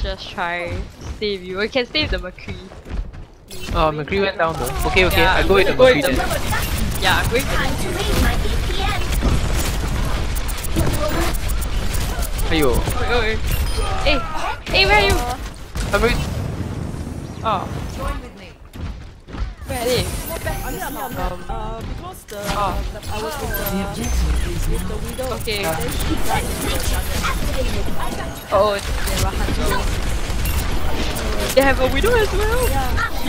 just try to save you. We can save the McCree. Oh, McCree went down though. Okay, okay, Yeah, I go with the McCree then. Yeah, I'm going for Time to raise my APM. Ayo. Oi. Hey, hey, where are you? I'm very... Oh, Join with me. where are they? Because I was with the widow. Okay. Yeah. Then she died in the jungle. Oh, they were hunting. They have a widow as well? Yeah.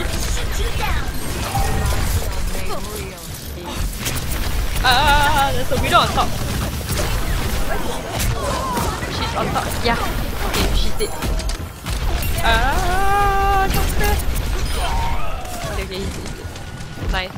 There's a widow on top. She's on top. Yeah. Okay, she's dead. Not bad. Okay, okay, he's dead. Nice.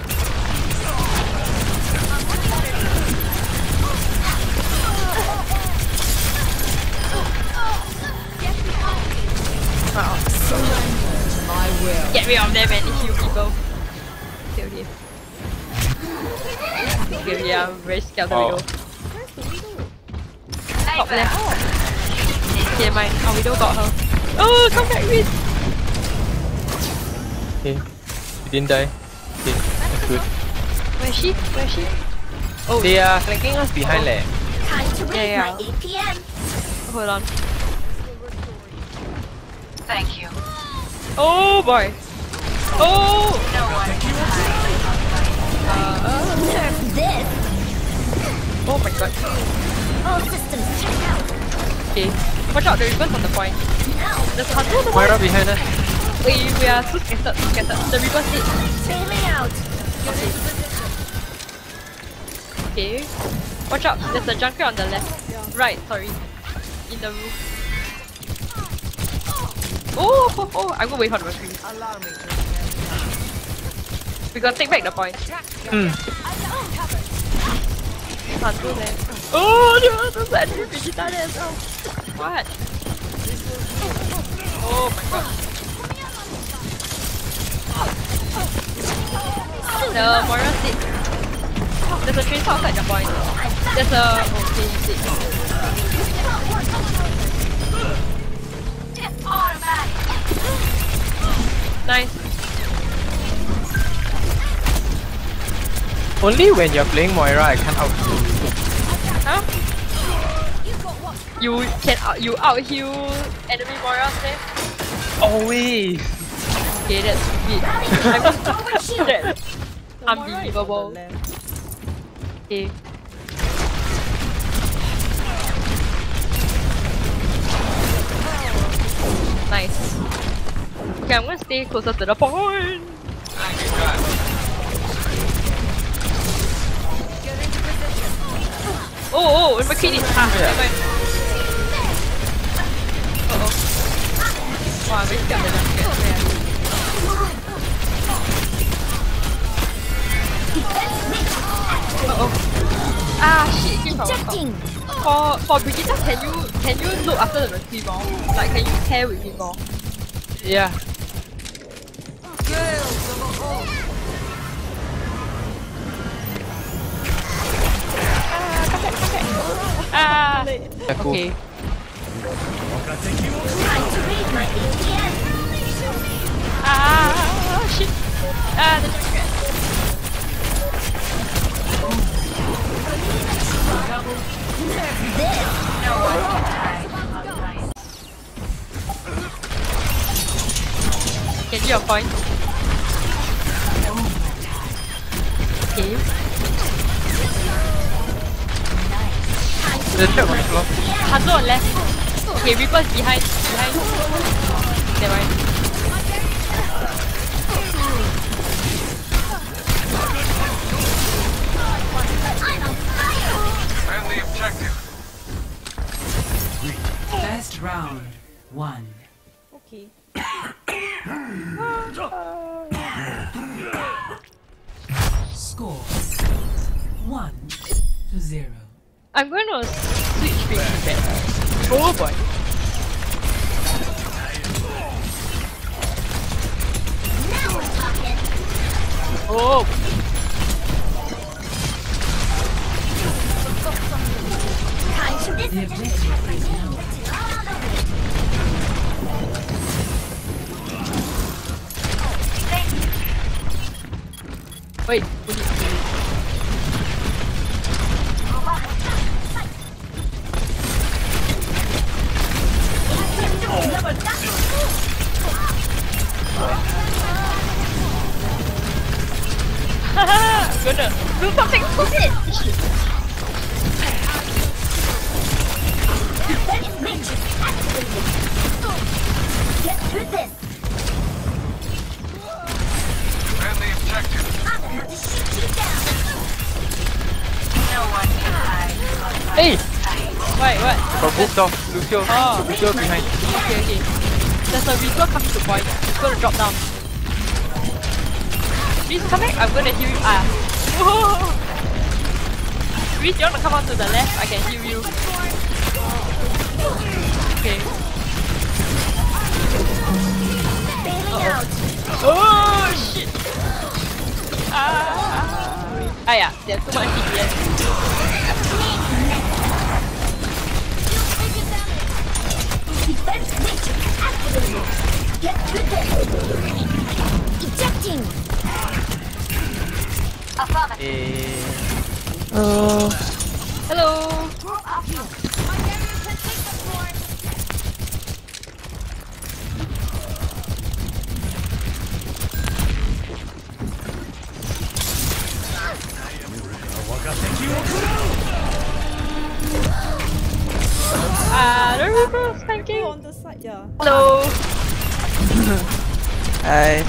Get rid of them and heal people. Okay, okay. Okay, okay, I'm very scared of the widow. Top left. Okay, mine. Our widow got her. Oh, come back, Riz! Okay. You didn't die. Okay, that's good. Where is she? Where is she? Oh, They are flanking us behind leh. Time to raise Yeah, my APM. hold on. Thank you. Oh boy! Oh! Nerf this. Oh my god. All systems check out. Okay. Watch out, the ribbon's on the point. Now, There's Hunter on the Moira point. behind us. We are too scattered, too scattered. The ribbon's dead. bailing out. Okay. Watch out, there's a junker on the left. Right, sorry. In the roof. Oh, oh, oh, I'm gonna wait for the McCree. Allow me. We gotta take back the point. Hunter there. Oh, there's an enemy Vegeta there as well. What? Oh my god. The Moira's dead. There's a tracer outside the point. There's a... Okay, he's dead. Nice. Only when you're playing Moira, I can't out. Huh? You can you out heal enemy Moira's there? Always! Okay, that's stupid. That's unbelievable. Okay. Nice. Okay, I'm gonna stay closer to the point. Oh, McCree is never mind. Uh-oh. Wow, I'm very scared of the junket. Uh-oh. Ah, shit, came from on top. Ejecting. For Brigitte, can you look after the McCree more? Like, can you pair with him more? Yeah. Ah, Yeah, cool. okay. Time to raise my APM. Ah, shit. Ah, the junket. Get your point. Okay. There's a trap on the floor. Hunter on left. Okay, Reaper's behind. Never mind. Friendly objective. Best round. 1. Okay. Score 1-0. I'm gonna switch between that. Oh boy. Now we're talking. Oh. Time to The this. objective is now. Wait, put it. I'm gonna do something stupid! Defense matrix activated. Get through this. And the objective. I'm about to shoot you down. No one can hide. Hey! Wait, what? Got booked off. Lucio. Oh. Lucio behind. Okay. There's a Reaper coming to point. It's gonna drop down. Please come back. I'm gonna heal you. Whoa. Reese, you wanna come on to the left? I can heal you. Okay. Bailing out. Oh shit! Yeah, there's too much DPS. Defense matrix activated. Get through this. Ejecting. Hello! The Reaper is tanking! Go on the side, yeah. Hello! Hi.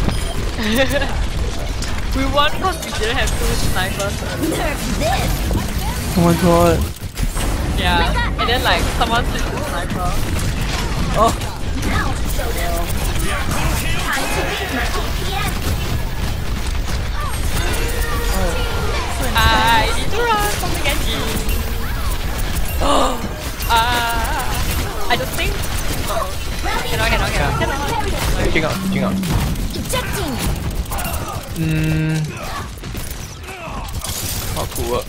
We won because we didn't have 2 snipers. Nerf this. Oh my god. Yeah, and then like someone took the sniper. Now to show them. Time to raise my DPS. I need to run from the Genji. I don't think. Cannot. Reaching out. Ejecting. How could work?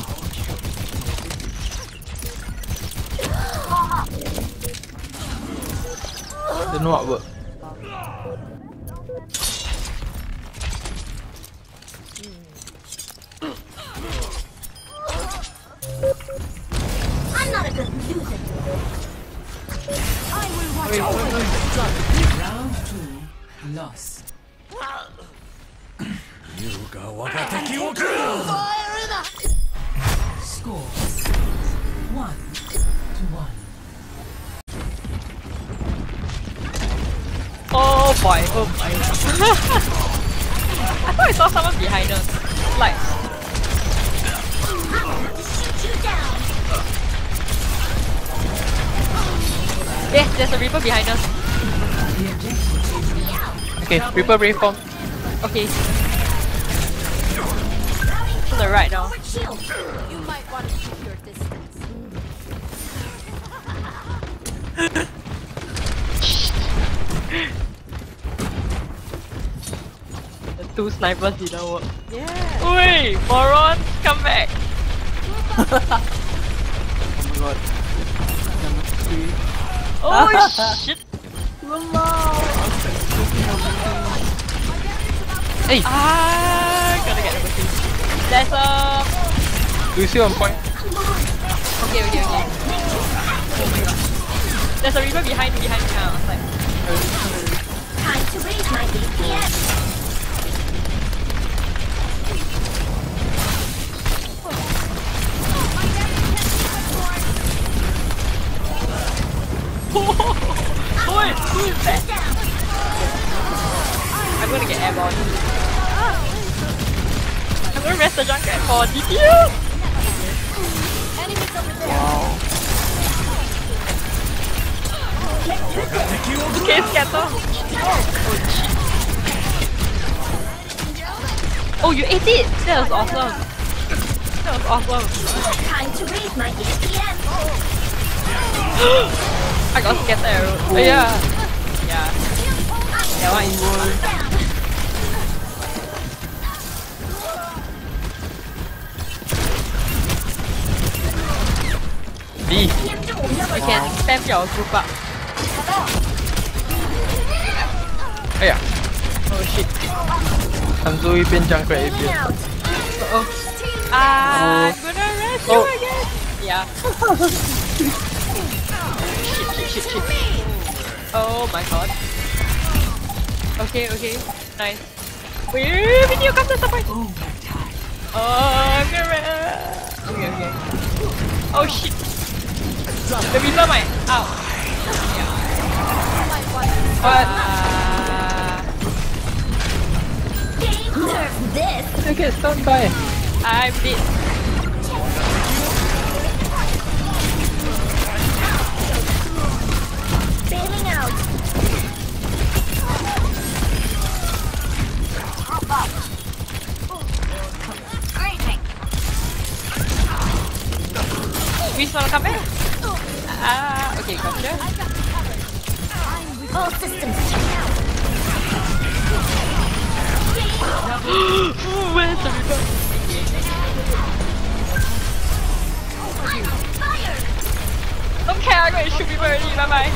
Don't know what work. I'm not a good loser. I will watch Wait, over wait, you. Round 2 lost. Score 1-1. Oh boy. I thought I saw someone behind us. Like, Shoot you down. yes, there's a Reaper behind us. The objective Okay, Reaper reform. Okay. To the right now. Shield. You might want to keep your distance. The 2 snipers didn't work. Yeah. Wait, moron, come back. Oh my god. Number 3. Oh shit. Hey! Gotta get number 3. There's a... Lucio on point. Okay. Oh my god. There's a Reaper behind me. I was like... Time to raise my DPS. Wait, who is that? I'm gonna get airborne. I'm gonna rest the junket for DPS! Enemies over there. Wow. Okay, scatter. Oh, you ate it! That was awesome. Time to raise my DPS. I got scatter arrow. Oh, yeah. That one is good. B. You can spam your group up. Oh yeah. Oh shit. 弹出一边江水一 Healing 边。 out. I'm gonna rush you again. Yeah. Shit. Oh my god. Okay. Nice. Wait, video come to support. Oh, I'm gonna. Okay. Oh shit. The Reaper might. Ow. What? Nerf this. Okay, stand by. I'm dead. Bailing out. Reese wanna come back? Okay, gotcha. All systems checked out. Ooh, where's the Reaper? Don't care, I'm gonna shoot Reaper already, bye bye.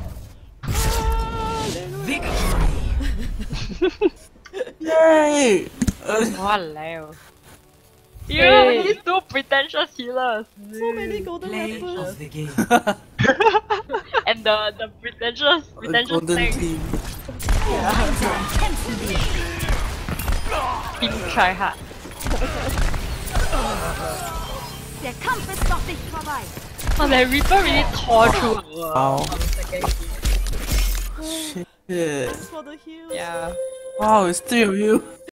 Yay! Walao. You, these two pretentious healers. So many golden Play apples. of the game. And the pretentious Golden tank. team. Team try hard. Der Kampf ist noch nicht vorbei. Oh, the Reaper really tore through. Wow. Shit. For the heal. Yeah. Wow, it's 3 of you.